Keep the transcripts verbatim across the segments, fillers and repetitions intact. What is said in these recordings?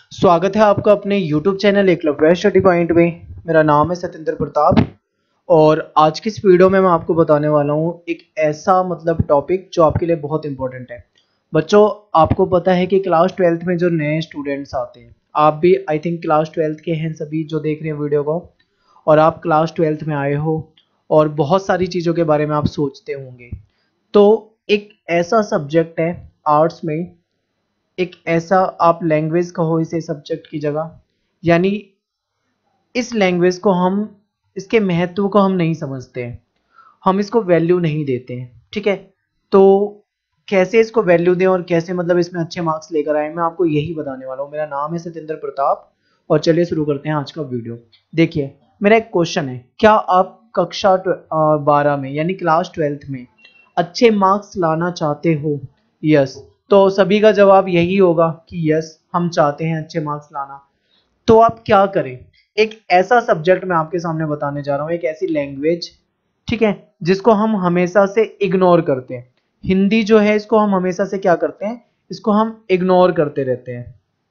स्वागत है आपका अपने YouTube channel Eklavya study point में। मेरा नाम है सतेंद्र प्रताप और आज की इस वीडियो में मैं आपको बताने वाला हूँ एक ऐसा मतलब टॉपिक जो आपके लिए बहुत इंपॉर्टेंट है। बच्चों, आपको पता है कि क्लास ट्वेल्थ में जो नए स्टूडेंट्स आते हैं, आप भी आई थिंक क्लास ट्वेल्थ के हैं सभी जो देख रहे हैं वीडियो को, और आप क्लास ट्वेल्थ में आए हो और बहुत सारी चीज़ों के बारे में आप सोचते होंगे। तो एक ऐसा सब्जेक्ट है आर्ट्स में, एक ऐसा आप लैंग्वेज कहो इसे सब्जेक्ट की जगह, यानी इस लैंग्वेज को हम, इसके महत्व को हम नहीं समझते हैं, हम इसको वैल्यू नहीं देते हैं। ठीक है, तो कैसे इसको वैल्यू दें और कैसे मतलब इसमें अच्छे मार्क्स लेकर आए, मैं आपको यही बताने वाला हूँ। मेरा नाम है सतेंद्र प्रताप और चलिए शुरू करते हैं आज का वीडियो। देखिए, मेरा एक क्वेश्चन है, क्या आप कक्षा बारह में यानी क्लास ट्वेल्थ में अच्छे मार्क्स लाना चाहते हो? यस, तो सभी का जवाब यही होगा कि यस, हम चाहते हैं अच्छे मार्क्स लाना। तो आप क्या करें? एक ऐसा सब्जेक्ट मैं आपके सामने बताने जा रहा हूँ, एक ऐसी लैंग्वेज, ठीक है, जिसको हम हमेशा से इग्नोर करते हैं। हिंदी जो है इसको हम हमेशा से क्या करते हैं, इसको हम इग्नोर करते रहते हैं।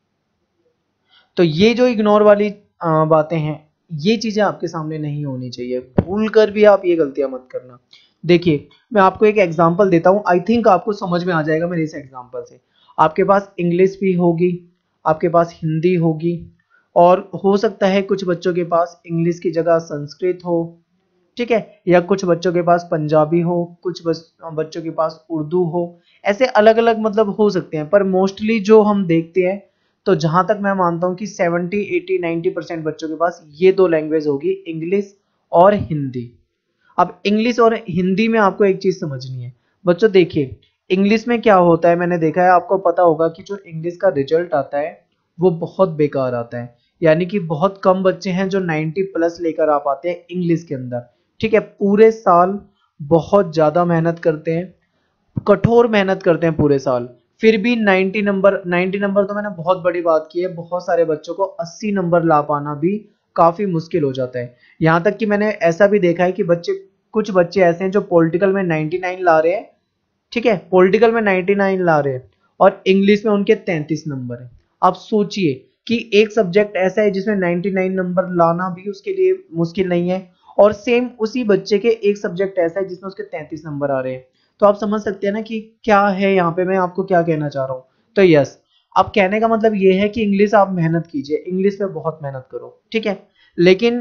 तो ये जो इग्नोर वाली बातें हैं, ये चीजें आपके सामने नहीं होनी चाहिए, भूल कर भी आप ये गलतियां मत करना। देखिए, मैं आपको एक एग्जांपल देता हूं, आई थिंक आपको समझ में आ जाएगा मेरे इस एग्जांपल से। आपके पास इंग्लिश भी होगी, आपके पास हिंदी होगी, और हो सकता है कुछ बच्चों के पास इंग्लिश की जगह संस्कृत हो, ठीक है, या कुछ बच्चों के पास पंजाबी हो, कुछ बच्चों के पास उर्दू हो, ऐसे अलग अलग मतलब हो सकते हैं। पर मोस्टली जो हम देखते हैं, तो जहां तक मैं मानता हूं कि सेवेंटी एटी नाइंटी परसेंट बच्चों के पास ये दो लैंग्वेज होगी, इंग्लिश और हिंदी। अब इंग्लिश और हिंदी में आपको एक चीज समझनी है बच्चों। देखिए, इंग्लिश में क्या होता है, मैंने देखा है, आपको पता होगा कि जो इंग्लिश का रिजल्ट आता है वो बहुत बेकार आता है, यानी कि बहुत कम बच्चे हैं जो नाइंटी प्लस लेकर आ पाते हैं इंग्लिश के अंदर। ठीक है, पूरे साल बहुत ज्यादा मेहनत करते हैं, कठोर मेहनत करते हैं पूरे साल, फिर भी नाइंटी नंबर, नाइंटी नंबर तो मैंने बहुत बड़ी बात की है, बहुत सारे बच्चों को अस्सी नंबर ला पाना भी काफी मुश्किल हो जाता है। यहाँ तक कि मैंने ऐसा भी देखा है कि बच्चे, कुछ बच्चे ऐसे हैं जो पॉलिटिकल में नाइंटी नाइन ला रहे हैं, ठीक है, पॉलिटिकल में नाइंटी नाइन ला रहे हैं और इंग्लिश में उनके तैंतीस नंबर है। आप सोचिए कि एक सब्जेक्ट ऐसा है जिसमें नाइंटी नाइन नंबर लाना भी उसके लिए मुश्किल नहीं है, और सेम उसी बच्चे के एक सब्जेक्ट ऐसा है जिसमें उसके तैंतीस नंबर आ रहे हैं। तो आप समझ सकते हैं ना कि क्या है यहाँ पे मैं आपको क्या कहना चाह रहा हूँ। तो यस, अब कहने का मतलब ये है कि इंग्लिश आप मेहनत कीजिए, इंग्लिश में बहुत मेहनत करो, ठीक है, लेकिन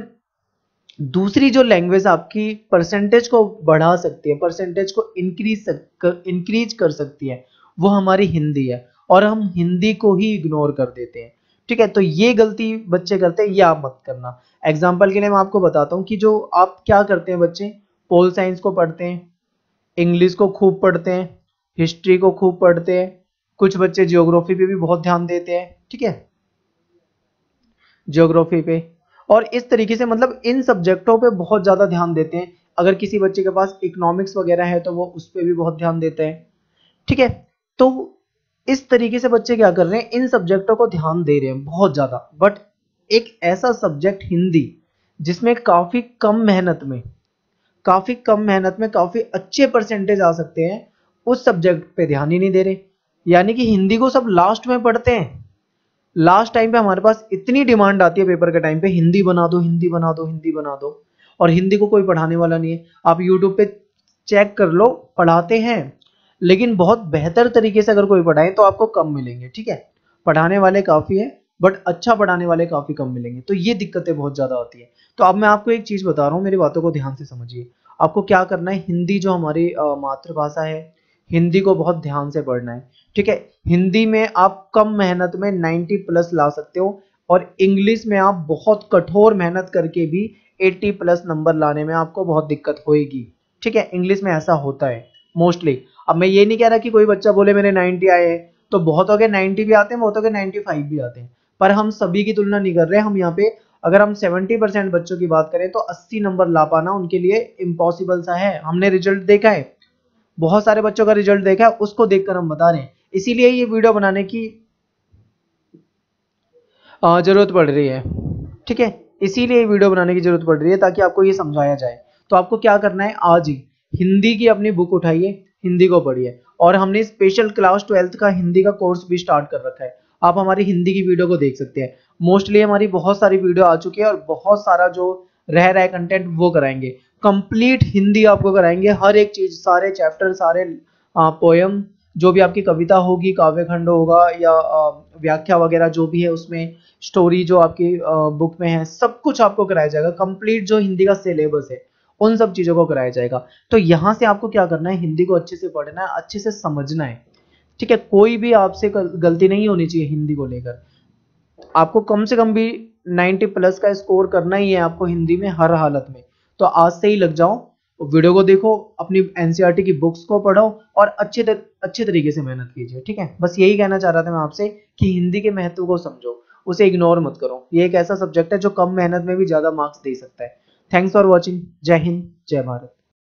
दूसरी जो लैंग्वेज आपकी परसेंटेज को बढ़ा सकती है, परसेंटेज को इंक्रीज इंक्रीज कर सकती है, वो हमारी हिंदी है, और हम हिंदी को ही इग्नोर कर देते हैं। ठीक है, तो ये गलती बच्चे करते हैं, ये आप मत करना। एग्जाम्पल के लिए मैं आपको बताता हूँ कि जो आप क्या करते हैं बच्चे, पोल साइंस को पढ़ते हैं, इंग्लिश को खूब पढ़ते हैं, हिस्ट्री को खूब पढ़ते हैं, कुछ बच्चे जियोग्राफी पे भी बहुत ध्यान देते हैं, ठीक है, जियोग्राफी पे, और इस तरीके से मतलब इन सब्जेक्टों पे बहुत ज़्यादा ध्यान देते हैं। अगर किसी बच्चे के पास इकोनॉमिक्स वगैरह है तो वो उस पर भी बहुत ध्यान देते हैं। ठीक है, तो इस तरीके से बच्चे क्या कर रहे हैं, इन सब्जेक्टों को ध्यान दे रहे हैं बहुत ज़्यादा। बट एक ऐसा सब्जेक्ट हिंदी जिसमें काफ़ी कम मेहनत में काफ़ी कम मेहनत में काफ़ी अच्छे परसेंटेज आ सकते हैं, उस सब्जेक्ट पे ध्यान ही नहीं दे रहे। यानी कि हिंदी को सब लास्ट में पढ़ते हैं, लास्ट टाइम पे हमारे पास इतनी डिमांड आती है पेपर के टाइम पे, हिंदी बना दो, हिंदी बना दो, हिंदी बना दो, और हिंदी को कोई पढ़ाने वाला नहीं है। आप यूट्यूब पे चेक कर लो, पढ़ाते हैं, लेकिन बहुत बेहतर तरीके से अगर कोई पढ़ाए तो आपको कम मिलेंगे। ठीक है, पढ़ाने वाले काफ़ी है बट अच्छा पढ़ाने वाले काफ़ी कम मिलेंगे, तो ये दिक्कतें बहुत ज़्यादा होती है। तो अब मैं आपको एक चीज़ बता रहा हूँ, मेरी बातों को ध्यान से समझिए। आपको क्या करना है, हिंदी जो हमारी मातृभाषा है, हिंदी को बहुत ध्यान से पढ़ना है। ठीक है, हिंदी में आप कम मेहनत में नाइंटी प्लस ला सकते हो, और इंग्लिश में आप बहुत कठोर मेहनत करके भी अस्सी प्लस नंबर लाने में आपको बहुत दिक्कत होएगी। ठीक है, इंग्लिश में ऐसा होता है मोस्टली। अब मैं ये नहीं कह रहा कि कोई बच्चा बोले मेरे नाइंटी आए हैं, तो बहुतों के नाइंटी भी आते हैं, बहुतों के नाइंटी फाइव भी आते हैं, पर हम सभी की तुलना नहीं कर रहे। हम यहाँ पे अगर हम सत्तर परसेंट बच्चों की बात करें तो अस्सी नंबर ला पाना उनके लिए इम्पॉसिबल सा है। हमने रिजल्ट देखा है, बहुत सारे बच्चों का रिजल्ट देखा है, उसको देखकर हम बता रहे हैं। इसीलिए ये वीडियो बनाने की जरूरत पड़ रही है। ठीक है, इसीलिए ये वीडियो बनाने की जरूरत पड़ रही है ताकि आपको ये समझाया जाए। तो आपको क्या करना है, आज ही हिंदी की अपनी बुक उठाइए, हिंदी को पढ़िए, और हमने स्पेशल क्लास ट्वेल्थ का हिंदी का कोर्स भी स्टार्ट कर रखा है। आप हमारी हिंदी की वीडियो को देख सकते हैं। मोस्टली हमारी बहुत सारी वीडियो आ चुकी है और बहुत सारा जो रह रहा है कंटेंट वो कराएंगे। कंप्लीट हिंदी आपको कराएंगे, हर एक चीज, सारे चैप्टर, सारे पोयम, जो भी आपकी कविता होगी, काव्य खंड होगा या आ, व्याख्या वगैरह जो भी है उसमें, स्टोरी जो आपकी बुक में है, सब कुछ आपको कराया जाएगा। कंप्लीट जो हिंदी का सिलेबस है उन सब चीजों को कराया जाएगा। तो यहाँ से आपको क्या करना है, हिंदी को अच्छे से पढ़ना है, अच्छे से समझना है। ठीक है, कोई भी आपसे गलती नहीं होनी चाहिए हिंदी को लेकर। आपको कम से कम भी नब्बे प्लस का स्कोर करना ही है आपको हिंदी में हर हालत में। तो आज से ही लग जाओ, वीडियो को देखो, अपनी एनसीईआरटी की बुक्स को पढ़ो और अच्छे तर, अच्छे तरीके से मेहनत कीजिए। ठीक है, बस यही कहना चाह रहा था मैं आपसे कि हिंदी के महत्व को समझो, उसे इग्नोर मत करो। ये एक ऐसा सब्जेक्ट है जो कम मेहनत में भी ज्यादा मार्क्स दे सकता है। Thanks for watching. जय हिंद, जय भारत।